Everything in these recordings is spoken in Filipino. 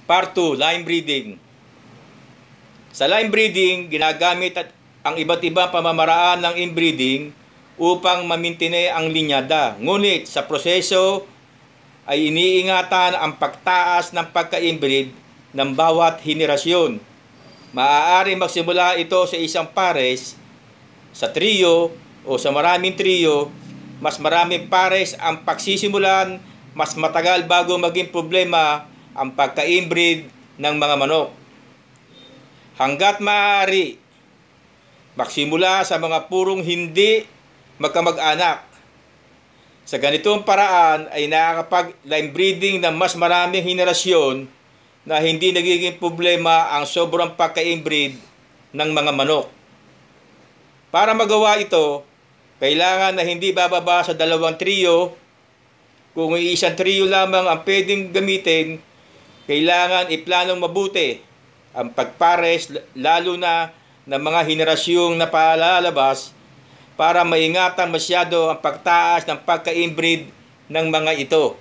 Part 2, line breeding. Sa line breeding, ginagamit ang iba't ibang pamamaraan ng inbreeding upang mamintine ang linyada. Ngunit sa proseso ay iniingatan ang pagtaas ng pagka-inbreed ng bawat henerasyon. Maaari magsimula ito sa isang pares, sa trio o sa maraming trio. Mas maraming pares ang pagsisimulan, mas matagal bago maging problema ang pagka-inbreed ng mga manok. Hanggat maaari, magsimula sa mga purong hindi magkamag-anak. Sa ganitong paraan ay nakakapag-line breeding ng mas maraming henerasyon na hindi nagiging problema ang sobrang pagka-inbreed ng mga manok. Para magawa ito, kailangan na hindi bababa sa 2 trio. Kung isang trio lamang ang pwedeng gamitin, kailangan iplanong mabuti ang pagpares lalo na ng mga henerasyong napalalabas para maingatan masyado ang pagtaas ng pagka-inbreed ng mga ito.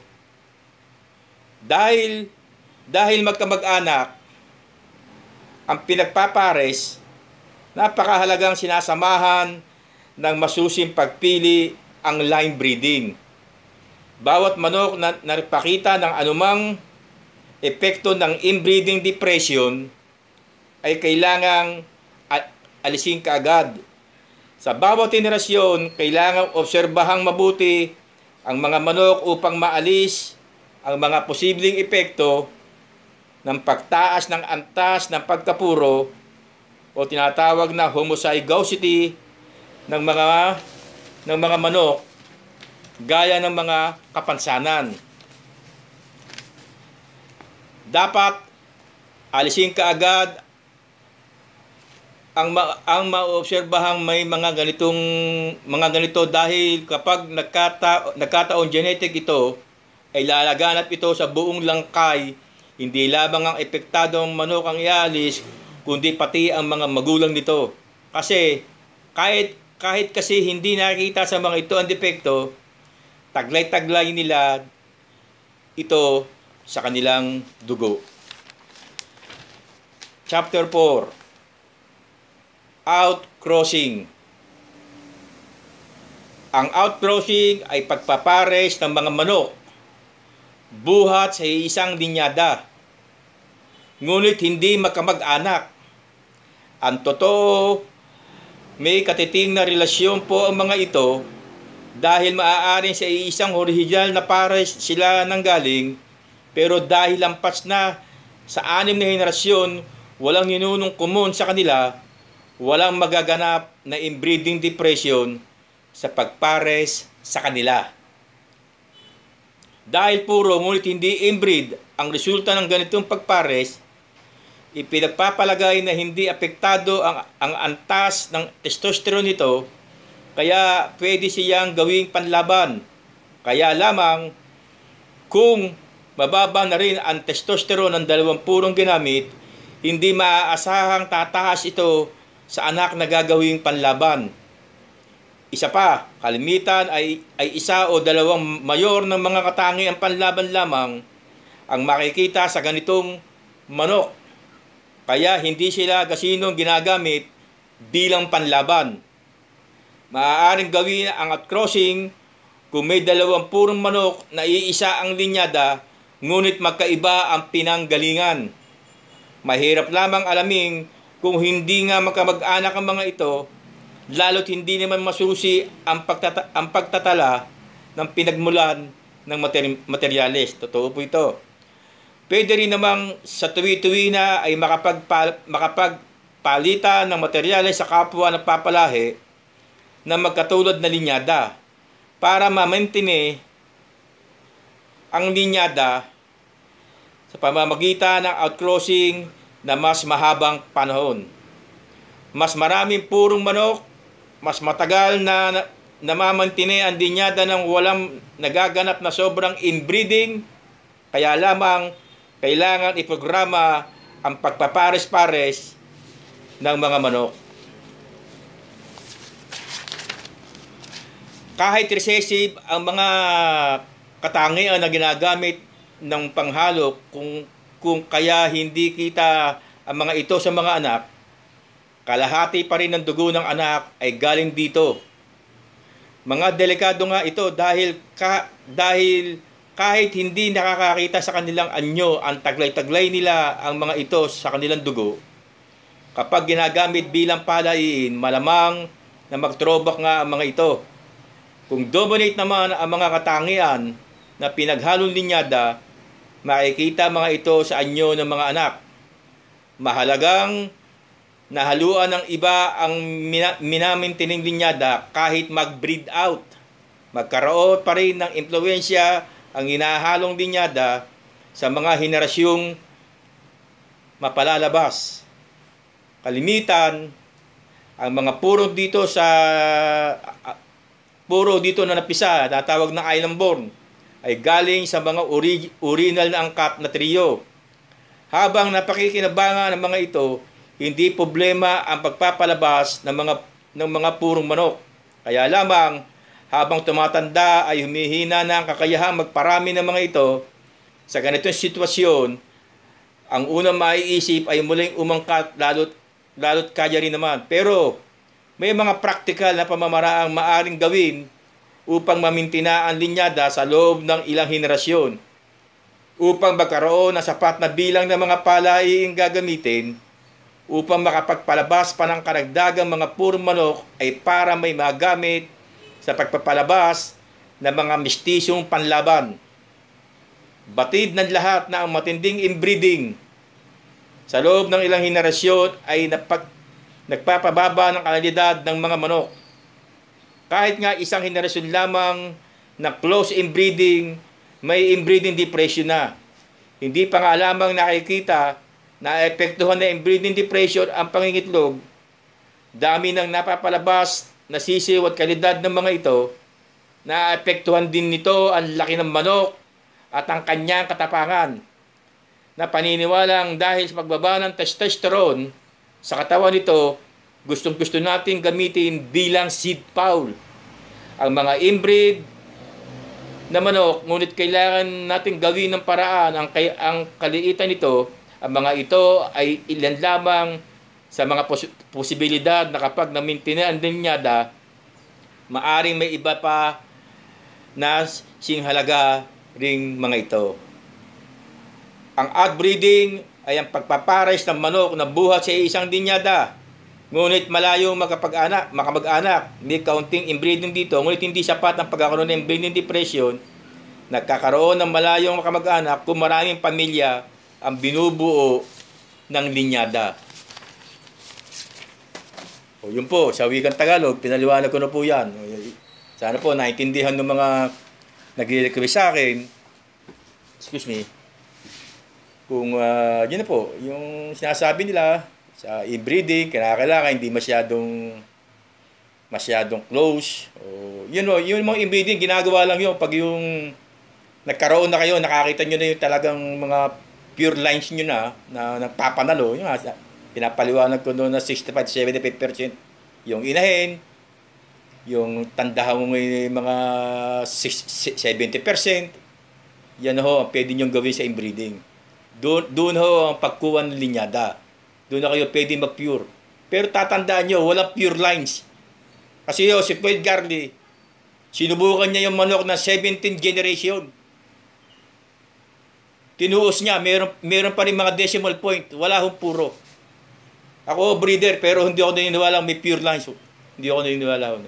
Dahil magkamag-anak ang pinagpapares, napakahalagang sinasamahan ng masusing pagpili ang line breeding. Bawat manok na nagpakita ng anumang epekto ng inbreeding depression ay kailangang alisin kaagad. Sa bawat henerasyon, kailangang obserbahang mabuti ang mga manok upang maalis ang mga posibleng epekto ng pagtaas ng antas ng pagkapuro o tinatawag na homozygosity ng mga manok gaya ng mga kapansanan. Dapat alisin kaagad ang maobserbahang may mga ganito dahil kapag nagkataon genetic ito, ay lalaganap ito sa buong langkay. Hindi lamang ang epektadong manok ang ialis, kundi pati ang mga magulang nito. Kasi kahit kasi hindi nakikita sa mga ito ang depekto, taglay-taglay nila ito sa kanilang dugo. Chapter 4, Outcrossing. Ang outcrossing ay pagpapares ng mga manok buhat sa isang linyada, ngunit hindi magkamag-anak. Ang totoo, may katiting na relasyon po ang mga ito dahil maaaring sa isang orihinal na pares sila nanggaling, pero dahil lampas na sa 6 na henerasyon, walang ninunong kumun sa kanila, walang magaganap na inbreeding depression sa pagpares sa kanila. Dahil puro ngunit hindi inbreed ang resulta ng ganitong pagpares, ipinagpapalagay na hindi apektado ang antas ng testosterone nito, kaya pwede siyang gawing panlaban. Kaya lamang kung mababa na rin ang testosterone ng 2 purong ginamit, hindi maaasahang tataas ito sa anak na gagawing panlaban. Isa pa, kalimitan ay 1 o 2 mayor ng mga katangiang panlaban lamang ang makikita sa ganitong manok. Kaya hindi sila gasinong ginagamit bilang panlaban. Maaaring gawin ang outcrossing kung may 2 purong manok na iisa ang linyada, ngunit magkaiba ang pinanggalingan. Mahirap lamang alamin kung hindi nga magkamag-anak ang mga ito, lalo't hindi naman masusi ang pagtatala ng pinagmulan ng materyales. Totoo po ito. Pwede rin namang sa tuwi-tuwi na ay makapagpalitan ng materyales sa kapwa ng papalahi na magkatulad na linyada para ma-maintain ang linyada sa pamamagitan ng outcrossing na mas mahabang panahon. Mas maraming purong manok, mas matagal na namamantine ang linyada ng walang nagaganap na sobrang inbreeding, kaya lamang kailangan iprograma ang pagpapares-pares ng mga manok. Kahit recessive ang mga katangian na ginagamit ng panghalo, kung kung kaya hindi kita ang mga ito sa mga anak, kalahati pa rin ng dugo ng anak ay galing dito. Mga delikado nga ito dahil kahit hindi nakakakita sa kanilang anyo ang taglay-taglay nila ang mga ito sa kanilang dugo, kapag ginagamit bilang palaiin, malamang na magtrobak nga ang mga ito. Kung dominate naman ang mga katangian na pinaghalong linyada, makikita mga ito sa anyo ng mga anak. Mahalagang nahaluan ng iba ang minamintining linyada kahit mag-breed out. Magkaroon pa rin ng impluensya ang hinahalong linyada sa mga henerasyong mapalalabas. Kalimitan, ang mga puro dito na napisa, na tawag na island born, ay galing sa mga original na angkat na trio. Habang napakikinabangan ng mga ito, hindi problema ang pagpapalabas ng mga purong manok. Kaya lamang, habang tumatanda ay humihina na ang kakayahang magparami ng mga ito. Sa ganitong sitwasyon, ang unang maiisip ay muling umangkat, lalo't kaya rin naman. Pero may mga praktikal na pamamaraang maaring gawin upang mamintina ang linyada sa loob ng ilang henerasyon. Upang magkaroon ng sapat na bilang ng mga palaiing gagamitin, upang makapagpalabas pa ng karagdagang mga purong manok ay para may magamit sa pagpapalabas ng mga mistisyong panlaban. Batid ng lahat na ang matinding inbreeding sa loob ng ilang henerasyon ay nagpapababa ng kalidad ng mga manok. Kahit nga isang henerasyon lamang na close inbreeding, may inbreeding depression na. Hindi pa nga lamang nakikita na epektuhan na inbreeding depression ang pangingitlog. Dami ng napapalabas na sisiw at kalidad ng mga ito, na epektuhan din nito ang laki ng manok at ang kanyang katapangan. Na paniniwalang dahil sa pagbaba ng testosterone sa katawan nito, gustong-gusto natin gamitin bilang seed fowl ang mga inbreed na manok, ngunit kailangan natin gawin ng paraan ang kaliitan nito. Ang mga ito ay ilan lamang sa mga posibilidad na kapag namintina ang linyada, maaring may iba pa na singhalaga ring mga ito. Ang outbreeding ay ang pagpapares ng manok na buhat sa isang linyada. Ngunit malayo makamag-anak. May kaunting inbreeding dito, ngunit hindi sapat ang pagkakaroon ng inbreeding depression. Nagkakaroon ng malayong makamag-anak kung maraming pamilya ang binubuo ng linyada. O yun po, sa wikang Tagalog, pinaliwanag ko na po yan. Sana po naintindihan ng mga nag-request sa akin. Excuse me. Kung yun na po, yung sinasabi nila sa inbreeding, kailangan hindi masyadong close. O, yun o, yung mga inbreeding, ginagawa lang yun pag yung nagkaroon na kayo, nakakita nyo na yung talagang mga pure lines nyo na nagpapanalo. Yung pinapaliwanag ko doon na 65-75% yung inahin, yung tandahan mo may mga 70%, yan ho ang pwede nyo gawin sa inbreeding. Doon ho ang pagkuha ng linyada. Doon na kayo pwede mag-pure. Pero tatandaan nyo, walang pure lines. Kasi si Floyd Garley, sinubukan niya yung manok na 17th generation. Tinuos niya, meron pa rin mga decimal point. Wala hong puro. Ako breeder, pero hindi ako naniniwala may pure lines. Hindi ako naniniwala na.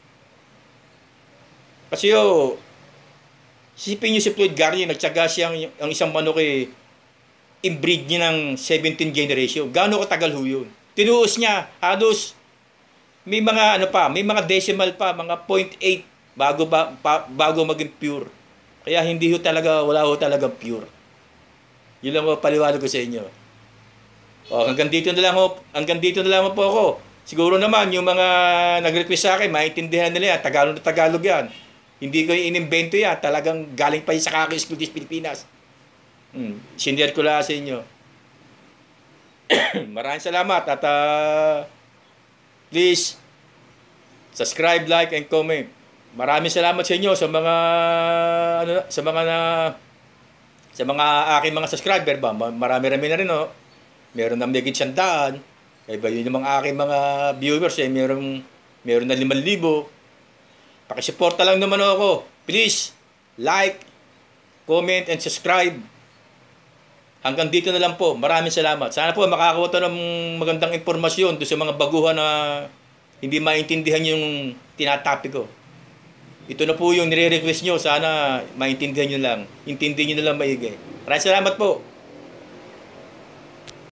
Kasi sisipin niyo si Floyd Garley, nagtsaga siya ang isang manok inbreed niya ng 17th generation. Gaano katagal ho yun? Tinuos niya, halos may mga may mga decimal pa, mga 0.8 bago maging pure. Kaya hindi ho talaga, wala ho talaga pure. Yun lang po paliwanag ko sa inyo. Hanggang dito na lang po ako. Siguro naman yung mga nag-request sa akin, maintindihan nila yan, Tagalog na Tagalog yan. Hindi ko inimbento yan, talagang galing pa sa Kakaki School District Pilipinas. Sinir ko lang sa inyo. Maraming salamat at please subscribe, like, and comment. Maraming salamat sa inyo sa mga Sa mga aking mga subscriber ba, marami-rami na rin, oh. Meron na megit 100. Iba yun yung mga aking mga viewers, eh. Meron na 5,000. Pakisuporta lang naman ako. Please, like, comment, and subscribe. Hanggang dito na lang po. Maraming salamat. Sana po makakakuha tayo ng magandang impormasyon doon sa mga baguhan na hindi maintindihan yung tinatopic ko. Ito na po yung nire-request nyo. Sana maintindihan nyo lang. Intindihin nyo na lang maigi. Maraming salamat po.